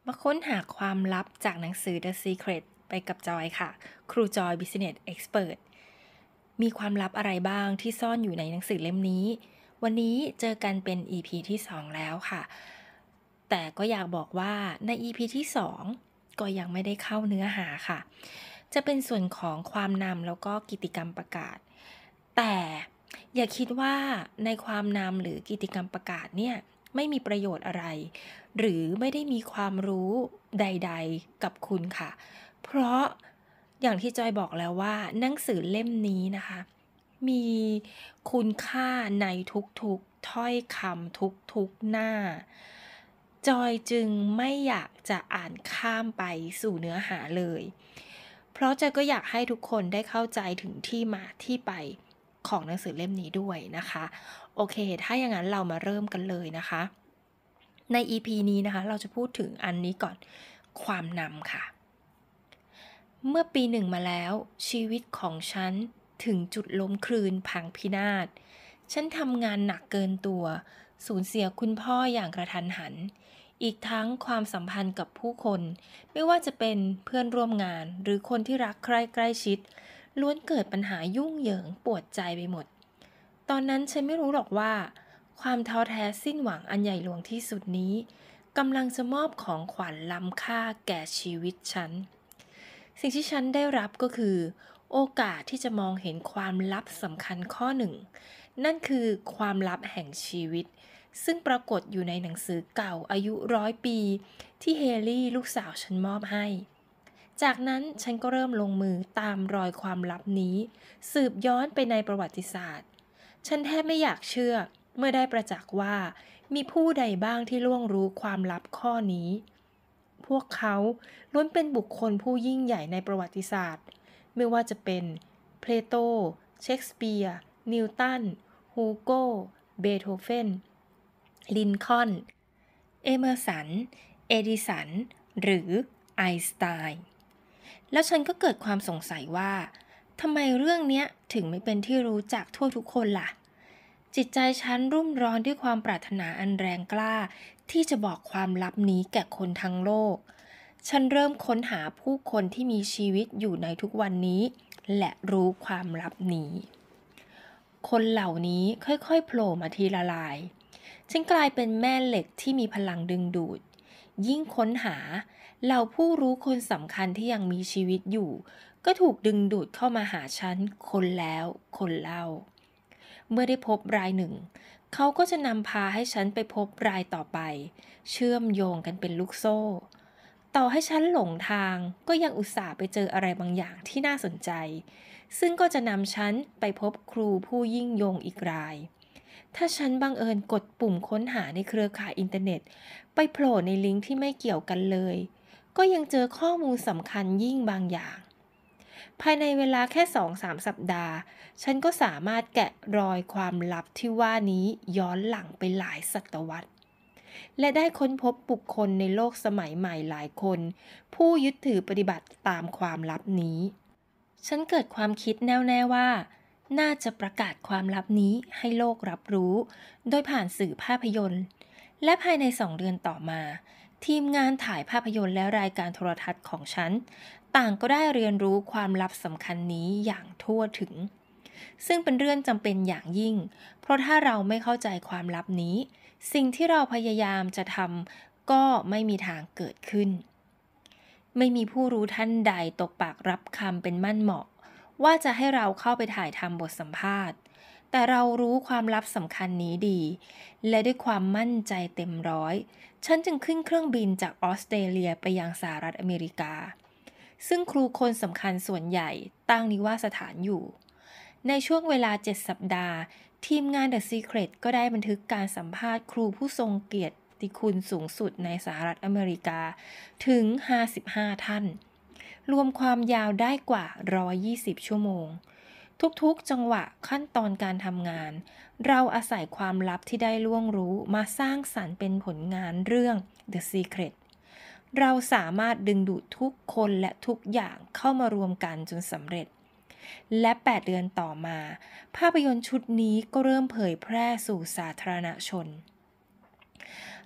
มาค้นหาความลับจากหนังสือ The Secret ไปกับจอยค่ะครูจอย Business Expert มีความลับอะไรบ้างที่ซ่อนอยู่ในหนังสือเล่มนี้วันนี้เจอกันเป็น EP ที่2แล้วค่ะแต่ก็อยากบอกว่าใน EP ที่2ก็ยังไม่ได้เข้าเนื้อหาค่ะจะเป็นส่วนของความนำแล้วก็กิจกรรมประกาศแต่อย่าคิดว่าในความนำหรือกิจกรรมประกาศเนี่ยไม่มีประโยชน์อะไร หรือไม่ได้มีความรู้ใดๆกับคุณค่ะ เพราะอย่างที่จอยบอกแล้วว่าหนังสือเล่มนี้นะคะ มีคุณค่าในทุกๆถ้อยคำทุกๆหน้า จอยจึงไม่อยากจะอ่านข้ามไปสู่เนื้อหาเลย เพราะจอยก็อยากให้ทุกคนได้เข้าใจถึงที่มาที่ไปของหนังสือเล่มนี้ด้วยนะคะ โอเค ถ้าอย่างนั้นเรามาเริ่มกันเลยนะคะ ใน EP นี้นะคะเราจะพูดถึงอันนี้ก่อนความนำค่ะเมื่อปีหนึ่งมาแล้วชีวิตของฉันถึงจุดล้มคลืนพังพินาศฉันทำงานหนักเกินตัวสูญเสียคุณพ่ออย่างกระทันหันอีกทั้งความสัมพันธ์กับผู้คนไม่ว่าจะเป็นเพื่อนร่วมงานหรือคนที่รักใกล้ชิดล้วนเกิดปัญหายุ่งเหยิงปวดใจไปหมดตอนนั้นฉันไม่รู้หรอกว่าความท้อแท้สิ้นหวังอันใหญ่หลวงที่สุดนี้กำลังจะมอบของขวัญล้ำค่าแก่ชีวิตฉัน สิ่งที่ฉันได้รับก็คือโอกาสที่จะมองเห็นความลับสำคัญข้อหนึ่งนั่นคือความลับแห่งชีวิตซึ่งปรากฏอยู่ในหนังสือเก่าอายุ100 ปีที่เฮลี่ลูกสาวฉันมอบให้จากนั้นฉันก็เริ่มลงมือตามรอยความลับนี้สืบย้อนไปในประวัติศาสตร์ฉันแทบไม่อยากเชื่อเมื่อได้ประจักษ์ว่ามีผู้ใดบ้างที่ล่วงรู้ความลับข้อนี้ พวกเขาล้วนเป็นบุคคลผู้ยิ่งใหญ่ในประวัติศาสตร์ไม่ว่าจะเป็นเพลโตเชคสเปียร์นิวตันฮูโกเบโธเฟนลินคอล์นเอเมอร์สันเอดิสันหรือไอน์สไตน์แล้วฉันก็เกิดความสงสัยว่าทำไมเรื่องเนี้ยถึงไม่เป็นที่รู้จักทั่วทุกคนล่ะจิตใจฉันรุ่มร้อนด้วยความปรารถนาอันแรงกล้าที่จะบอกความลับนี้แก่คนทั้งโลก ฉันเริ่มค้นหาผู้คนที่มีชีวิตอยู่ในทุกวันนี้และรู้ความลับนี้ คนเหล่านี้ค่อยๆโผล่มาทีละลาย ฉันกลายเป็นแม่เหล็กที่มีพลังดึงดูด ยิ่งค้นหาเหล่าผู้รู้คนสำคัญที่ยังมีชีวิตอยู่ ก็ถูกดึงดูดเข้ามาหาฉันคนแล้วคนเล่า เมื่อได้พบรายหนึ่ง เขาก็จะนำพาให้ฉันไปพบรายต่อไป เชื่อมโยงกันเป็นลูกโซ่ ต่อให้ฉันหลงทางก็ยังอุตส่าห์ไปเจออะไรบางอย่างที่น่าสนใจ ซึ่งก็จะนำฉันไปพบครูผู้ยิ่งยงอีกราย ถ้าฉันบังเอิญกดปุ่มค้นหาในเครือข่ายอินเทอร์เน็ตไปโผล่ในลิงก์ที่ไม่เกี่ยวกันเลย ก็ยังเจอข้อมูลสำคัญยิ่งบางอย่าง ภายในเวลาแค่2-3สัปดาห์ ฉันก็สามารถแกะรอยความลับที่ว่านี้ย้อนหลังไปหลายศตวรรษ และได้ค้นพบบุคคลในโลกสมัยใหม่หลายคนผู้ยึดถือปฏิบัติตามความลับนี้ ฉันเกิดความคิดแน่วแน่ว่าน่าจะประกาศความลับนี้ให้โลกรับรู้โดยผ่านสื่อภาพยนตร์และภายใน2 เดือนต่อมาทีมงานถ่ายภาพยนตร์และรายการโทรทัศน์ของฉันต่างก็ได้เรียนรู้ความลับสำคัญนี้อย่างทั่วถึงซึ่งเป็นเรื่องจำเป็นอย่างยิ่งเพราะถ้าเราไม่เข้าใจความลับนี้สิ่งที่เราพยายามจะทำก็ไม่มีทางเกิดขึ้น ไม่มีผู้รู้ท่านใดตกปากรับคำเป็นมั่นเหมาะว่าจะให้เราเข้าไปถ่ายทำบทสัมภาษณ์แต่เรารู้ความลับสำคัญนี้ดีและด้วยความมั่นใจเต็มร้อยฉันจึงขึ้นเครื่องบินจากออสเตรเลียไปยังสหรัฐอเมริกาซึ่งครูคนสำคัญส่วนใหญ่ตั้งนิวาสถานอยู่ในช่วงเวลา7 สัปดาห์ทีมงาน The Secret ก็ได้บันทึกการสัมภาษณ์ครูผู้ทรงเกียรติคุณสูงสุดในสหรัฐอเมริกาถึง55 ท่านรวมความยาวได้กว่า120 ชั่วโมงทุกๆจังหวะขั้นตอนการทำงานเราอาศัยความลับที่ได้ล่วงรู้มาสร้างสรรค์เป็นผลงานเรื่อง The Secret เราสามารถดึงดูดทุกคนและทุกอย่างเข้ามารวมกันจนสำเร็จและ8 เดือนต่อมาภาพยนตร์ชุดนี้ก็เริ่มเผยแพร่สู่สาธารณชน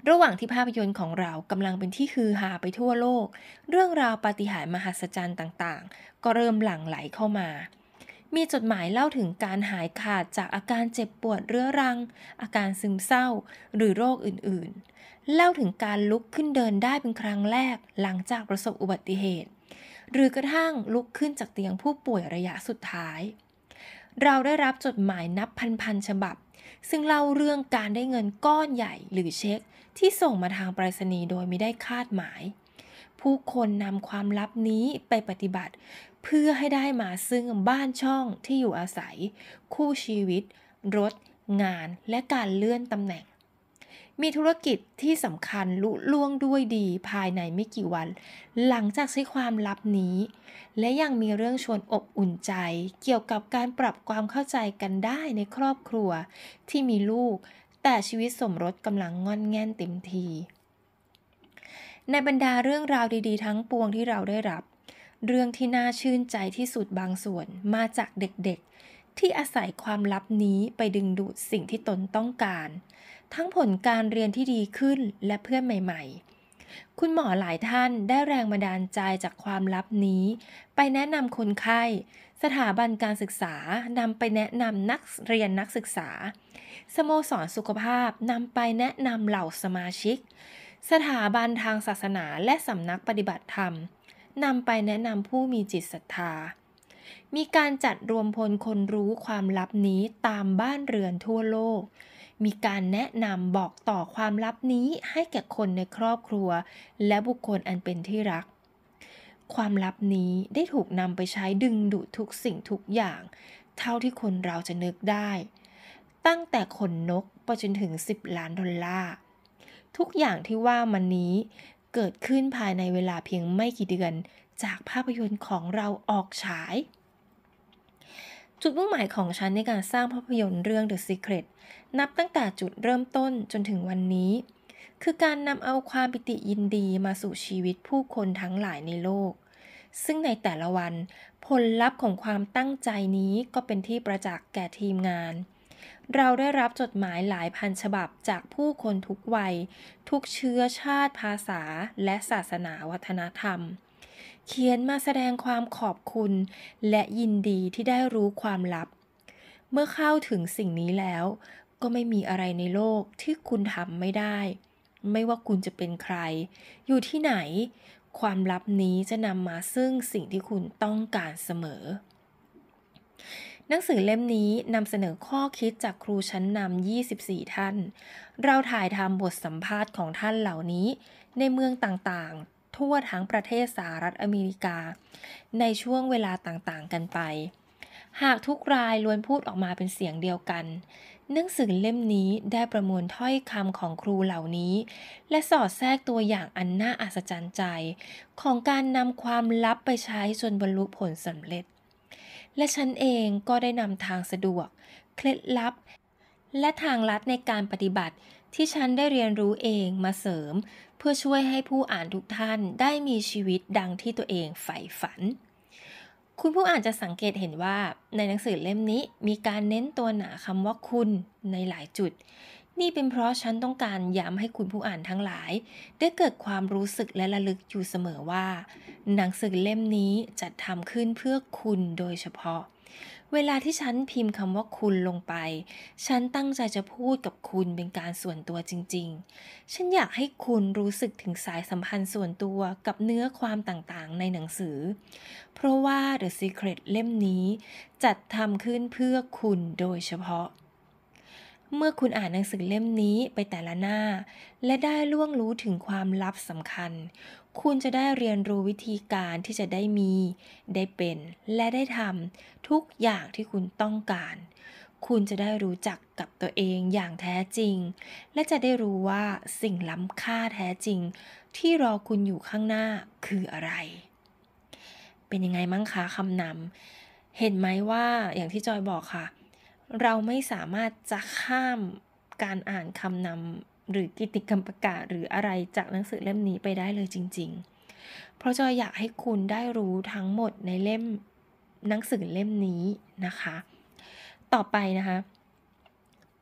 ระหว่างที่ภาพยนตร์ของเรากำลังเป็นที่ฮือฮาไปทั่วโลกเรื่องราวปาฏิหาริย์มหัศจรรย์ต่างๆก็เริ่มหลั่งไหลเข้ามามีจดหมายเล่าถึงการหายขาดจากอาการเจ็บปวดเรื้อรังอาการซึมเศร้าหรือโรคอื่นๆเล่าถึงการลุกขึ้นเดินได้เป็นครั้งแรกหลังจากประสบอุบัติเหตุหรือกระทั่งลุกขึ้นจากเตียงผู้ป่วยระยะสุดท้ายเราได้รับจดหมายนับพันๆฉบับซึ่งเล่าเรื่องการได้เงินก้อนใหญ่หรือเช็คที่ส่งมาทางไปรษณีย์โดยไม่ได้คาดหมายผู้คนนำความลับนี้ไปปฏิบัติเพื่อให้ได้มาซึ่งบ้านช่องที่อยู่อาศัยคู่ชีวิตรถงานและการเลื่อนตำแหน่งมีธุรกิจที่สำคัญลุล่วงด้วยดีภายในไม่กี่วันหลังจากใช้ความลับนี้และยังมีเรื่องชวนอบอุ่นใจเกี่ยวกับการปรับความเข้าใจกันได้ในครอบครัวที่มีลูกแต่ชีวิตสมรสกำลังงอนแง่นเต็มทีในบรรดาเรื่องราวดีๆทั้งปวงที่เราได้รับเรื่องที่น่าชื่นใจที่สุดบางส่วนมาจากเด็กๆที่อาศัยความลับนี้ไปดึงดูดสิ่งที่ตนต้องการทั้งผลการเรียนที่ดีขึ้นและเพื่อนใหม่ๆคุณหมอหลายท่านได้แรงบันดาลใจจากความลับนี้ไปแนะนำคนไข้สถาบันการศึกษานำไปแนะนำนักเรียนนักศึกษาสโมสรสุขภาพนำไปแนะนำเหล่าสมาชิกสถาบันทางศาสนาและสำนักปฏิบัติธรรมนำไปแนะนำผู้มีจิตศรัทธามีการจัดรวมพลคนรู้ความลับนี้ตามบ้านเรือนทั่วโลกมีการแนะนำบอกต่อความลับนี้ให้แก่คนในครอบครัวและบุคคลอันเป็นที่รักความลับนี้ได้ถูกนำไปใช้ดึงดูดทุกสิ่งทุกอย่างเท่าที่คนเราจะนึกได้ตั้งแต่ขนนกไปจนถึง10 ล้านดอลลาร์ทุกอย่างที่ว่ามันนี้เกิดขึ้นภายในเวลาเพียงไม่กี่เดือนจากภาพยนตร์ของเราออกฉายจุดมุ่งหมายของฉันในการสร้างภาพยนตร์เรื่อง The Secret นับตั้งแต่จุดเริ่มต้นจนถึงวันนี้คือการนำเอาความปิติยินดีมาสู่ชีวิตผู้คนทั้งหลายในโลกซึ่งในแต่ละวันผลลัพธ์ของความตั้งใจนี้ก็เป็นที่ประจักษ์แก่ทีมงานเราได้รับจดหมายหลายพันฉบับจากผู้คนทุกวัยทุกเชื้อชาติภาษาและศาสนาวัฒนธรรมเขียนมาแสดงความขอบคุณและยินดีที่ได้รู้ความลับเมื่อเข้าถึงสิ่งนี้แล้วก็ไม่มีอะไรในโลกที่คุณทำไม่ได้ไม่ว่าคุณจะเป็นใครอยู่ที่ไหนความลับนี้จะนำมาซึ่งสิ่งที่คุณต้องการเสมอหนังสือเล่มนี้นำเสนอข้อคิดจากครูชั้นนำ24 ท่านเราถ่ายทำบทสัมภาษณ์ของท่านเหล่านี้ในเมืองต่างๆทั่วทั้งประเทศสหรัฐอเมริกาในช่วงเวลาต่างๆกันไปหากทุกรายล้วนพูดออกมาเป็นเสียงเดียวกันหนังสือเล่มนี้ได้ประมวลถ้อยคำของครูเหล่านี้และสอดแทรกตัวอย่างอันน่าอัศจรรย์ใจของการนำความลับไปใช้จนบรรลุผลสำเร็จและฉันเองก็ได้นำทางสะดวกเคล็ดลับและทางลัดในการปฏิบัติที่ฉันได้เรียนรู้เองมาเสริมเพื่อช่วยให้ผู้อ่านทุกท่านได้มีชีวิตดังที่ตัวเองใฝ่ฝันคุณผู้อ่านจะสังเกตเห็นว่าในหนังสือเล่มนี้มีการเน้นตัวหนาคำว่าคุณในหลายจุดนี่เป็นเพราะฉันต้องการย้ำให้คุณผู้อ่านทั้งหลายได้เกิดความรู้สึกและระลึกอยู่เสมอว่าหนังสือเล่มนี้จัดทำขึ้นเพื่อคุณโดยเฉพาะเวลาที่ฉันพิมพ์คำว่าคุณลงไปฉันตั้งใจจะพูดกับคุณเป็นการส่วนตัวจริงๆฉันอยากให้คุณรู้สึกถึงสายสัมพันธ์ส่วนตัวกับเนื้อความต่างๆในหนังสือเพราะว่า The Secret เล่มนี้จัดทำขึ้นเพื่อคุณโดยเฉพาะเมื่อคุณอ่านหนังสือเล่มนี้ไปแต่ละหน้าและได้ล่วงรู้ถึงความลับสำคัญคุณจะได้เรียนรู้วิธีการที่จะได้มีได้เป็นและได้ทำทุกอย่างที่คุณต้องการคุณจะได้รู้จักกับตัวเองอย่างแท้จริงและจะได้รู้ว่าสิ่งล้ำค่าแท้จริงที่รอคุณอยู่ข้างหน้าคืออะไรเป็นยังไงมั่งคะคำนำเห็นไหมว่าอย่างที่จอยบอกค่ะเราไม่สามารถจะข้ามการอ่านคำนำหรือกิตติกรรมประกาศหรืออะไรจากหนังสือเล่มนี้ไปได้เลยจริงๆเพราะจอยอยากให้คุณได้รู้ทั้งหมดในเล่มหนังสือเล่มนี้นะคะต่อไปนะคะ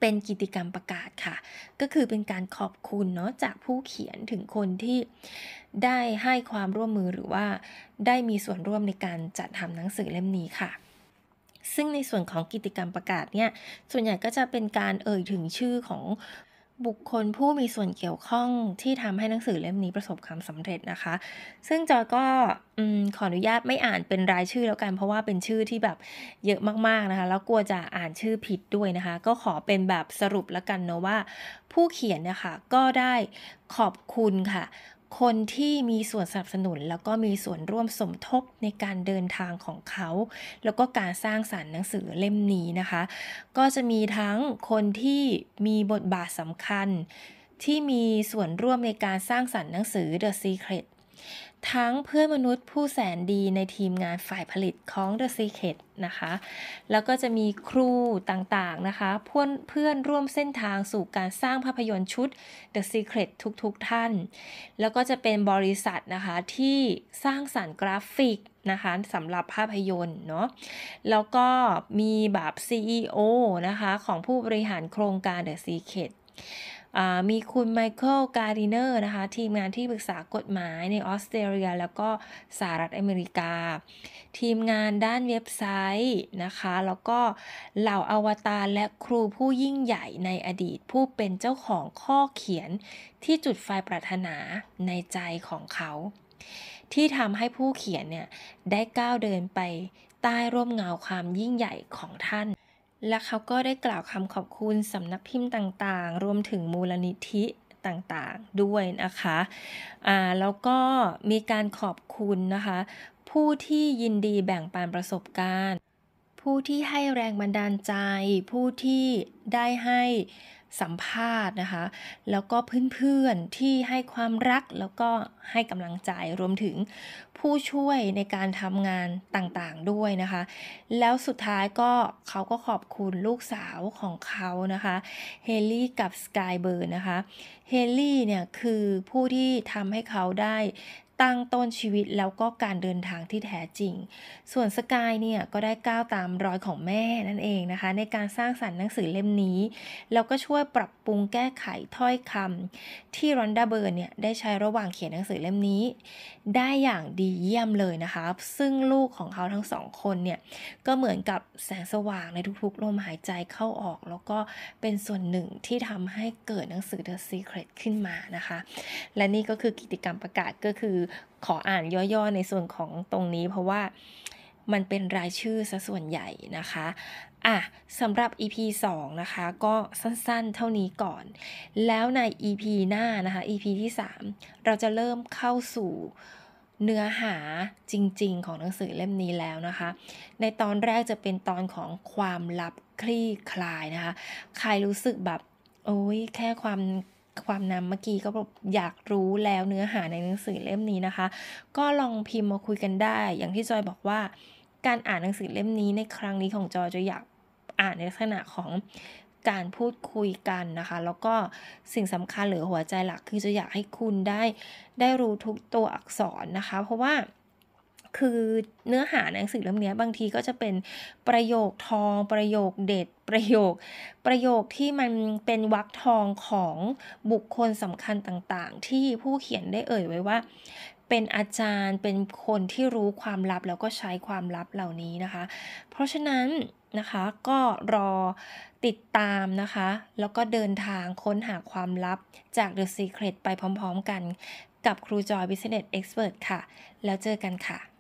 เป็นกิจกรรมประกาศค่ะก็คือเป็นการขอบคุณเนาะจากผู้เขียนถึงคนที่ได้ให้ความร่วมมือหรือว่าได้มีส่วนร่วมในการจัดทำหนังสือเล่มนี้ค่ะซึ่งในส่วนของกิจกรรมประกาศเนี่ยส่วนใหญ่ก็จะเป็นการเอ่ยถึงชื่อของบุคคลผู้มีส่วนเกี่ยวข้องที่ทำให้หนังสือเล่มนี้ประสบความสำเร็จนะคะซึ่งจอยก็ขออนุญาตไม่อ่านเป็นรายชื่อแล้วกันเพราะว่าเป็นชื่อที่แบบเยอะมากๆนะคะแล้วกลัวจะอ่านชื่อผิดด้วยนะคะก็ขอเป็นแบบสรุปแล้วกันเนาะว่าผู้เขียนเนี่ยค่ะก็ได้ขอบคุณค่ะคนที่มีส่วนสนับสนุนแล้วก็มีส่วนร่วมสมทบในการเดินทางของเขาแล้วก็การสร้างสรรค์หนังสือเล่มนี้นะคะก็จะมีทั้งคนที่มีบทบาทสำคัญที่มีส่วนร่วมในการสร้างสรรค์หนังสือ The Secret ทั้งเพื่อนมนุษย์ผู้แสนดีในทีมงานฝ่ายผลิตของ The Secret นะคะแล้วก็จะมีครูต่างๆนะคะเพื่อนร่วมเส้นทางสู่การสร้างภาพยนตร์ชุด The Secret ทุกท่านแล้วก็จะเป็นบริษัทนะคะที่สร้างสรรค์กราฟิกนะคะสำหรับภาพยนตร์เนาะแล้วก็มีแบบ CEO นะคะของผู้บริหารโครงการ The Secretมีคุณไมเคิลการ์ดิเนอร์นะคะทีมงานที่ปรึกษากฎหมายในออสเตรเลียแล้วก็สหรัฐอเมริกาทีมงานด้านเว็บไซต์นะคะแล้วก็เหล่าอวตารและครูผู้ยิ่งใหญ่ในอดีตผู้เป็นเจ้าของข้อเขียนที่จุดไฟปรารถนาในใจของเขาที่ทำให้ผู้เขียนเนี่ยได้ก้าวเดินไปใต้ร่มเงาความยิ่งใหญ่ของท่าน และเขาก็ได้กล่าวคำขอบคุณสำนักพิมพ์ต่างๆ รวมถึงมูลนิธิต่างๆ ด้วยนะคะแล้วก็มีการขอบคุณนะคะผู้ที่ยินดีแบ่งปันประสบการณ์ ผู้ที่ให้แรงบันดาลใจ ผู้ที่ได้ให้สัมภาษณ์นะคะแล้วก็เพื่อนๆที่ให้ความรักแล้วก็ให้กำลังใจรวมถึงผู้ช่วยในการทำงานต่างๆด้วยนะคะแล้วสุดท้ายก็เขาก็ขอบคุณลูกสาวของเขานะคะเฮลี่กับสกายเบิร์นนะคะเฮลี่เนี่ยคือผู้ที่ทำให้เขาได้ตั้งต้นชีวิตแล้วก็การเดินทางที่แท้จริงส่วนสกายเนี่ยก็ได้ก้าวตามรอยของแม่นั่นเองนะคะในการสร้างสรรค์หนังสือเล่มนี้แล้วก็ช่วยปรับปรุงแก้ไขถ้อยคำที่รอนดาเบิร์นเนี่ยได้ใช้ระหว่างเขียนหนังสือเล่มนี้ได้อย่างดีเยี่ยมเลยนะคะซึ่งลูกของเขาทั้งสองคนเนี่ยก็เหมือนกับแสงสว่างในทุกๆลมหายใจเข้าออกแล้วก็เป็นส่วนหนึ่งที่ทำให้เกิดหนังสือ The Secret ขึ้นมานะคะและนี่ก็คือกิจกรรมประกาศก็คือขออ่านย่อๆในส่วนของตรงนี้เพราะว่ามันเป็นรายชื่อซะส่วนใหญ่นะคะสำหรับ EP 2นะคะก็สั้นๆเท่านี้ก่อนแล้วใน EP หน้านะคะ EP ที่3เราจะเริ่มเข้าสู่เนื้อหาจริงๆของหนังสือเล่มนี้แล้วนะคะในตอนแรกจะเป็นตอนของความลับคลี่คลายนะคะใครรู้สึกแบบโอ้ยแค่ความนำเมื่อกี้ก็แบบอยากรู้แล้วเนื้อหาในหนังสือเล่มนี้นะคะก็ลองพิมพ์มาคุยกันได้อย่างที่จอยบอกว่าการอ่านหนังสือเล่มนี้ในครั้งนี้ของจอยอยากอ่านในลักษณะของการพูดคุยกันนะคะแล้วก็สิ่งสำคัญหรือหัวใจหลักคือจะอยากให้คุณได้รู้ทุกตัวอักษรนะคะเพราะว่าคือเนื้อหาหนังสือเล่มนี้บางทีก็จะเป็นประโยคทองประโยคเด็ดประโยคที่มันเป็นวรรคทองของบุคคลสำคัญต่างๆที่ผู้เขียนได้เอ่ยไว้ว่าเป็นอาจารย์เป็นคนที่รู้ความลับแล้วก็ใช้ความลับเหล่านี้นะคะเพราะฉะนั้นนะคะก็รอติดตามนะคะแล้วก็เดินทางค้นหาความลับจาก The Secret ไปพร้อมๆกันกับครูจอย Business Expert ค่ะแล้วเจอกันค่ะ